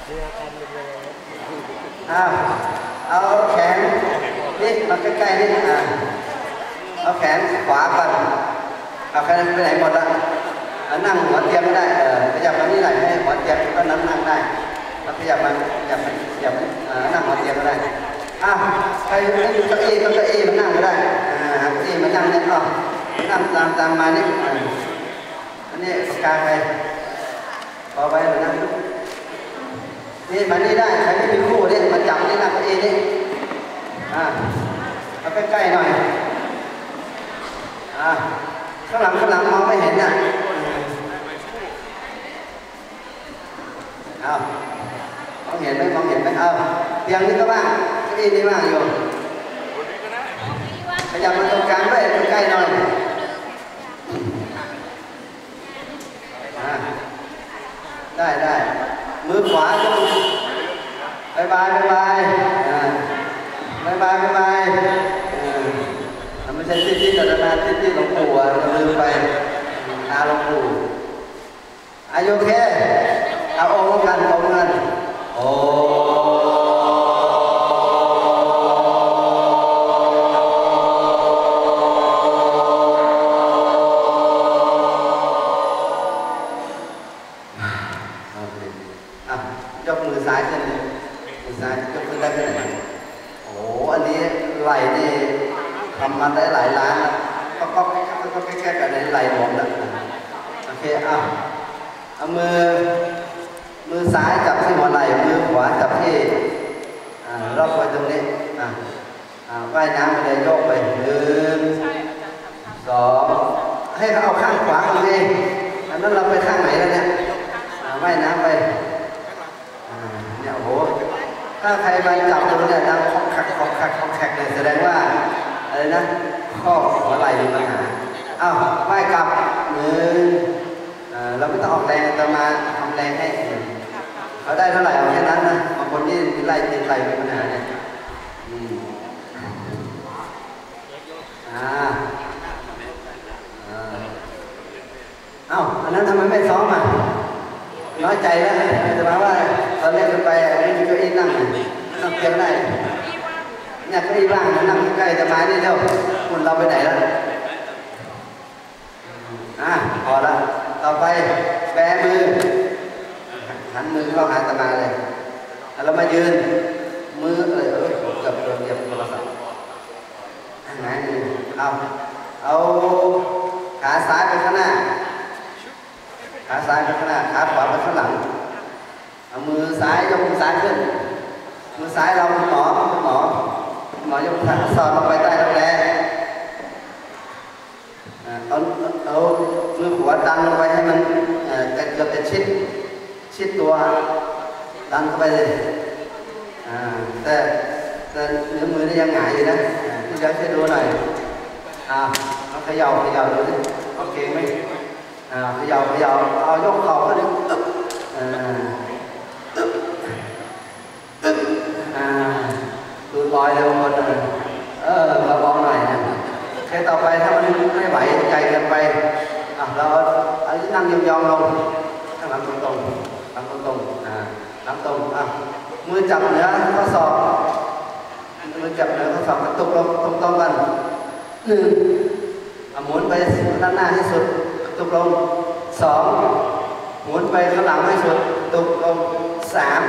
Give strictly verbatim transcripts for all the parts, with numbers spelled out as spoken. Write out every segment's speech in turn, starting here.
อ้าวเอาแขนนี่มาใกล้ๆนี่อ่าเอาแขนขวาก่อนเอาแขนไปไหนหมดละนั่งหัวเตียงไม่ได้เออขยับมานี่หน่อยให้หัวเตียงก็นั่งนั่งได้แล้วขยับมาขยับมาขยับนั่งหัวเตียงก็ได้อ้าวใครไม่อยู่เก้าอี้ก็เก้าอี้มันนั่งก็ได้อ่าเก้าอี้มันนั่งเนี่ยอ๋อนั่งตามตามมานี่อันนี้ปากกาใครพอไปหรือนั่งนี่มานี่ได้ใครไม่มีคู่เนี่ยมาจับนี่นั่งเก้าอี้นี่อ่าเอาใกล้ๆหน่อยอ่าข้างหลังข้างหลังมองไม่เห็นน่ะเอามองเห็นไหมมองเห็นไหมเอาเตียงนี้ก็ว่างเก้าอี้นี่ว่างอยู่ขยับมาตรงกลางด้วยใกล้ๆหน่อยได้ได้มือขวาจะบายบายบายบายบายบายบายบายไม่ใช่ที่ที่แต่นาที่ที่หลวงปู่อ่ะเราลืมไปตาหลวงปู่อายุแค่เอาองค์กันองค์กันโอ้ยกมือซ้ายขึ้นมือซ้ายยกขึ้นได้ขึ้นไหนโอ้อันนี้ไหล่นี่ทำมาได้หลายล้านแล้วก็ก็ก็แค่ๆกันในไหล่หมดแล้วโอเคเอาเอามือมือซ้ายจับที่หัวไหล่มือขวาจับที่รอบไปตรงนี้ว่ายน้ำไปเลยโยกไปหนึ่งสองให้เขาเอาข้างขวาของเองอันนั้นเราไปข้างไหนแล้วเนี่ยว่ายน้ำไปเนี่ยโอ้โหถ้าใครไปจับตรงเนี่ยดังคอกขักคอกขักคอกแขกเลยแสดงว่าอะไรนะข้อหัวไหล่มีปัญหาอ้าวว่ายกลับหนึ่งเราไม่ต้องออกแรงแต่มาทำแรงให้เขาได้เท่าไหร่เอาแค่นั้นนะบางคนนี่มีไหล่ติดไหล่มีปัญหาเนี่ยอ่าอ้าวอันนั้นทำไมไม่ซ้อมอ่ะน้อยใจแล้วจะมาว่าตอนเล่นกันไปไม่มีเก้าอี้นั่งนั่งเตียงได้เนี่ยเก้าอี้ว่างนั่งใกล้จะมานี่เท่าคุณเราไปไหนแล้วอ่ะพอละต่อไปแบมือหันมือเข้าหาตมาเลยเรามายืนมือเออเออกับโดนเหยียบโทรศัพท์ไหนเอาเอาขาซ้ายไปข้างหน้าขาซ้ายไปข้างหน้าขาขวาไปข้างหลังเอามือซ้ายยกมือซ้ายขึ้นมือซ้ายเราคุณหมอคุณหมอคุณหมอยกขาสอดลงไปใต้รักแร้เอาเอามือขวาดันลงไปให้มันเกือบจะชิดชิดตัวดันเข้าไปเลยแต่แต่เนื้อมือนี่ยังหงายอยู่นะที่จะให้ดูหน่อยอ่าเอาเขย่าเขย่าดูสิโอเคไหมอ่าเขย่าเขย่าเอายกเข่าขึ้นตึ๊บอ่าตึ๊บตึ๊บอ่าดูลอยเร็วหมดเลยเออเบาๆหน่อยนะแค่ต่อไปถ้ามันไม่ไหวใจเกินไปอ่ะเราเอานั่งยองๆลงข้างหลังตรงๆหลังตรงๆอ่าหลังตรงอ่ะมือจับเหนือข้อศอกมือจับเหนือข้อศอกกระตุกลงตรงๆกันหนึ่งหมุนไปด้านหน้าที่สุดตุกลงสองหมุนไปข้างหลังให้สุดตุกลงสาม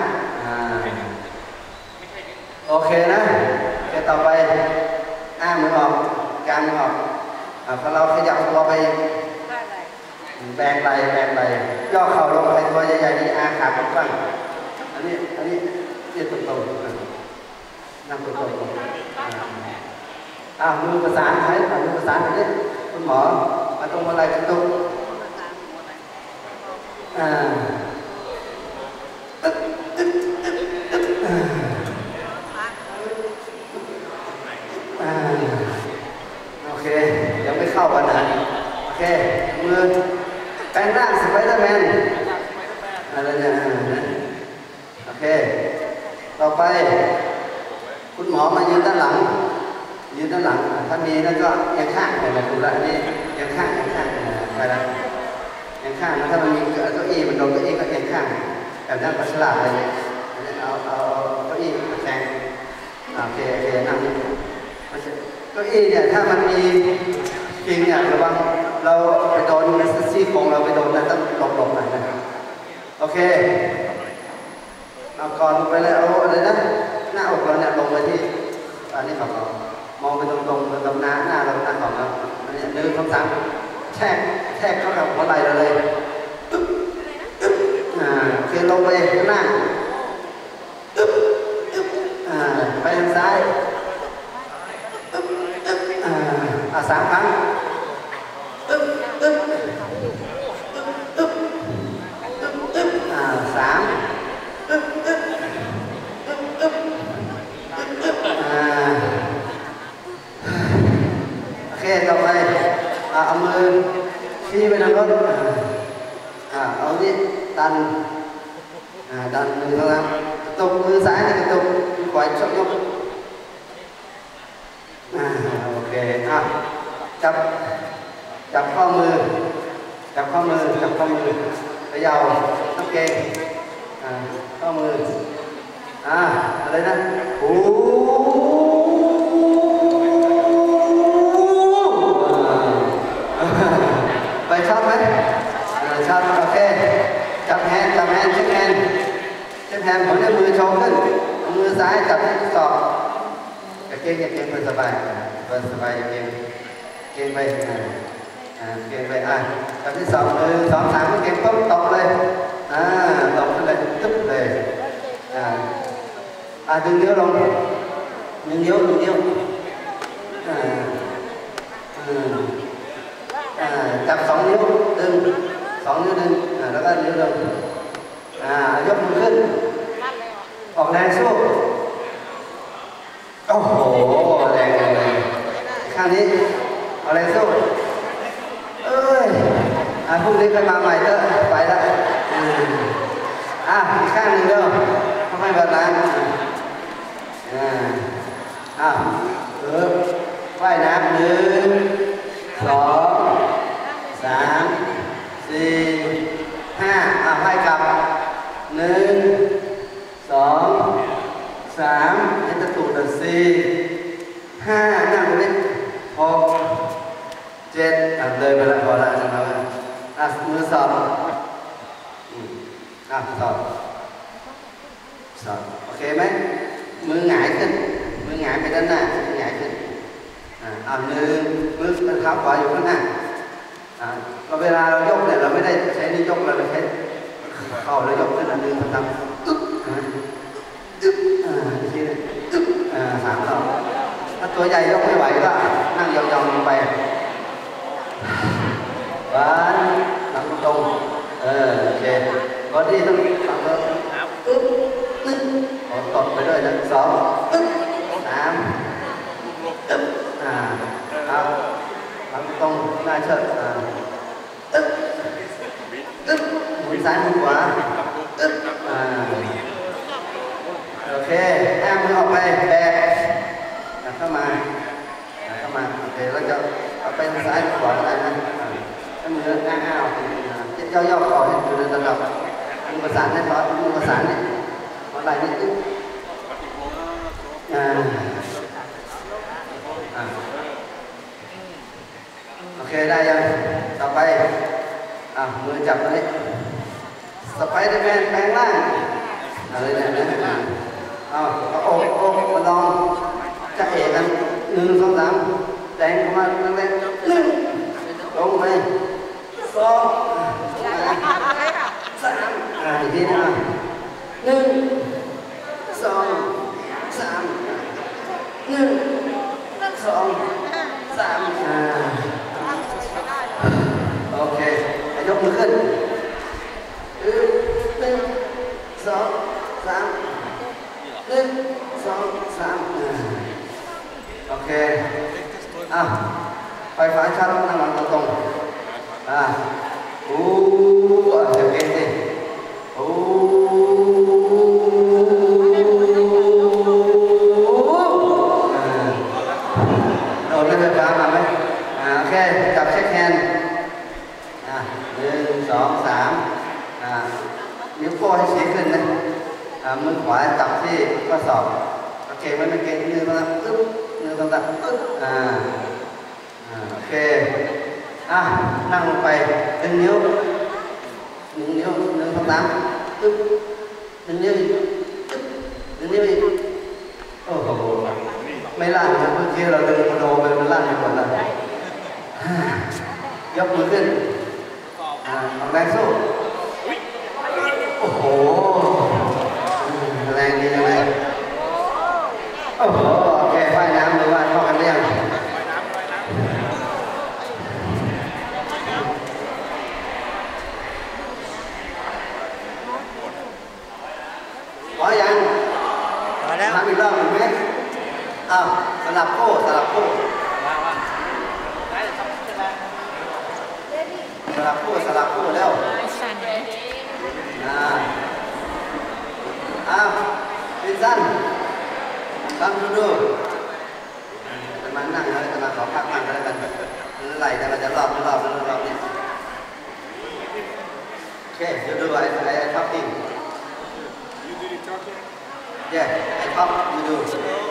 โอเคนะแค่ต่อไปอ้ามือออกกางมือออกพอเราขยับตัวไปแบงไหลแบงไหลย่อเข่าลงไปตัวใหญ่ๆนี่อาขาตรงๆอันนี้อันนี้ยืดตรงๆนั่งตรงๆอ้าวมือประสานใช้มือประสานแบบนี้คุณหมอมาตรงอะไรกันตรงอ่าโอเคยังไม่เข้ากันนะโอเคมือแปลงร่างสไปเดอร์แมนอะไรเนี่ยโอเคต่อไปคุณหมอมายืนด้านหลังยืนด้านหลังถ้ามีนั่นก็ยังข้างไปนะดูละนี่ยังข้างยังข้างไปแล้วยังข้างนะถ้ามันมีเก้าอี้มันโดนเก้าอี้ก็ยังข้างแบบนั้นก็ฉลาดเลยโอเคโอเคนั่งเก้าอี้เนี่ยถ้ามันมีจริงเนี่ยระวังเราไปโดนซี่โครงเราไปโดนนะต้องหลบๆหน่อยนะโอเคเอาก่อนไปเลยเอาอะไรนะหน้าอกเราเนี่ยลงไปที่อันนี้ของเรามองไปตรงๆตรงหน้าหน้าเราหน้าของเราอันนี้หนึ่งสองสามแทกแทกเข้ากับหัวไหล่เราเลยอึ๊บอึ๊บอ่าโอเคลงไปข้างหน้าอึ๊บอึ๊บอ่าไปทางซ้ายอึ๊บอึ๊บอ่าอ่าสามครั้งอึ๊บอึ๊บอึ๊บอึ๊บอึ๊บอึ๊บอ่าสามอึ๊บอึ๊บอึ๊บอึ๊บอึ๊บอึ๊บอ่าโอเคต่อไปเอามือชี้ไปทางรถอ่าเอานี่ดันอ่าดันมือข้างล่างกระตุกมือซ้ายนี่กระตุกปล่อยชกยกอ่าโอเคอ่ะจับจับข้อมือจับข้อมือจับข้อมือเขย่าน้ำเกงอ่าข้อมืออ่าอะไรนะโอ้ไปชอบไหมชอบโอเคจับแฮนจับแฮนเช็คแฮนเช็คแฮนผมเนี่ยมือโชว์ขึ้นมือซ้ายจับที่ศอกอย่าเก่งอย่าเก่งเพื่อสบายเพื่อสบายอย่าเก่งเก่งไปอ่าเก่งไปอ่ะจับที่ศอกมือสองสามเก่งปุ๊บตบเลยอ่าตบขึ้นเลยตึ๊บเลยอ่าอ่าดึงนิ้วลงดึงนิ้วดึงนิ้วอ่าอืมจับสองนิ้วดึงสองนิ้วดึงแล้วก็นิ้วดึงยกมือขึ้นออกแรงสู้โอ้โหแรงแรงข้างนี้เอาแรงสู้เอ้ยพรุ่งนี้ไปมาใหม่เถอะไปละอ่ะอีกข้างหนึ่งเด้อทำไมแบบนั้นอ่าอ่ะเออว่ายน้ำหนึ่งสองสามสี่ห้าอ่ะให้กลับหนึ่งสองสามให้ตะตุ่นสี่ห้านั่งตรงนี้หกเจ็ดอ่ะเลยไปแล้วพอละใช่ไหมอ่ะมือสอบอ่ะสอบสอบโอเคไหมมือหงายขึ้นมือหงายไปด้านหน้ามือหงายขึ้นอ่ะอ่ะหนึ่งมือเท้าขวาอยู่ข้างหน้าเราเวลาเรายกเนี่ยเราไม่ได้ใช้นิ้วยกเราใช้เข้าแล้วยกขึ้นอันนึงทำอึ๊บอึ๊บอ่าทีนึงอึ๊บอ่าสามรอบถ้าตัวใหญ่ยกไม่ไหวก็นั่งยองๆลงไปหวานหลังตรงเออโอเคบอดี้ต้องทำแล้วอึ๊บหนึ่งขอตบไปด้วยนะสองอึ๊บสามอึ๊บอ่าเอาหลังตรงหน้าเชิดอ่าอึ๊บอึ๊บหมุนซ้ายหมุนขวาอึ๊บอ่าโอเคแอบมือออกไปแบกเข้ามาเข้ามาโอเคแล้วจะเอาไปซ้ายขวาอะไรนะให้มืออ้าวอ้าวเจ้าย่อคอให้อยู่ในระดับมือประสานให้พอมือประสานเนี่ยอะไรนี่อึ๊บอ่าอ่าโอเคได้ยังต่อไปอ่ะมือจับตรงนี้สไปเดอร์แมนแปลงร่างอะไรเนี่ยนะเอาเอาโอ้โอ้มาลองจะเอกกันหนึ่งสองสามแรงเข้ามาแรงแรงหนึ่งลงไปสองสามอ่าอีกทีนะหนึ่งสองสามหนึ่งสองสามอ่าโอเคยกมือขึ้นหนึ่งสองสามหนึ่งสองสามโอเคอ่ะไฟฟ้าชัดนั่งหลังตรงๆอ่ะโอ้เดี๋ยวเก่งสิโอ้โดนไฟฟ้ามาไหมอ่าโอเคจับเช็คแฮนด์อ่ะหนึ่งสองสามอ่านิ้วโป้งให้ชี้ขึ้นนะมือขวาจับที่ข้อศอกแล้วเก่งไหมไม่เก่งหนึ่งสองสามอึ๊บหนึ่งสองสามอึ๊บอ่าอ่าโอเคอ่ะนั่งลงไปหนึ่งนิ้วหนึ่งนิ้วหนึ่งสองสามอึ๊บหนึ่งนิ้วอีกอึ๊บหนึ่งนิ้วอีกโอ้โหไม่ลั่นนะเมื่อกี้เราดึงโดไปมันลั่นไปหมดแล้วยกมือขึ้นอ่าออกแรงสู้โอ้โหแรงดีจังเลยโอ้โหโอเคว่ายน้ำหรือว่าเข้ากันเรียงพอยังพอแล้วทำอีกรอบหนึ่งไหมอ้าวสลับคู่สลับคู่สลับคู่สลับคู่แล้วอ่าอ้าวดิสันทำดูดูจะมานั่งแล้วจะมาขอพักนั่งแล้วกันไหลแต่เราจะรอบรอบรอบรอบนี้โอเคดูดูไอ้ไอ้ท็อปติ้ง Yeah, I talk you do.